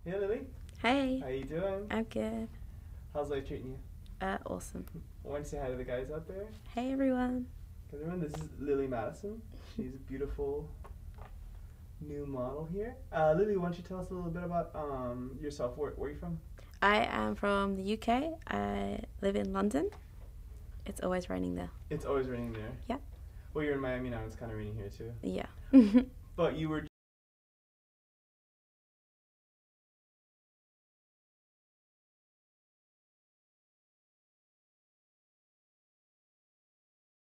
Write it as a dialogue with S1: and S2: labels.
S1: Hey Lily.
S2: Hey.
S1: How you doing?
S2: I'm good.
S1: How's life treating you?
S2: Awesome.
S1: I want to say hi to the guys out there.
S2: Hey everyone.
S1: Everyone, this is Lily Madison. She's a beautiful new model here. Lily, why don't you tell us a little bit about yourself? Where are you from?
S2: I am from the UK. I live in London. It's always raining there.
S1: It's always raining there.
S2: Yeah.
S1: Well, you're in Miami now. It's kind of raining here too.
S2: Yeah.
S1: But you were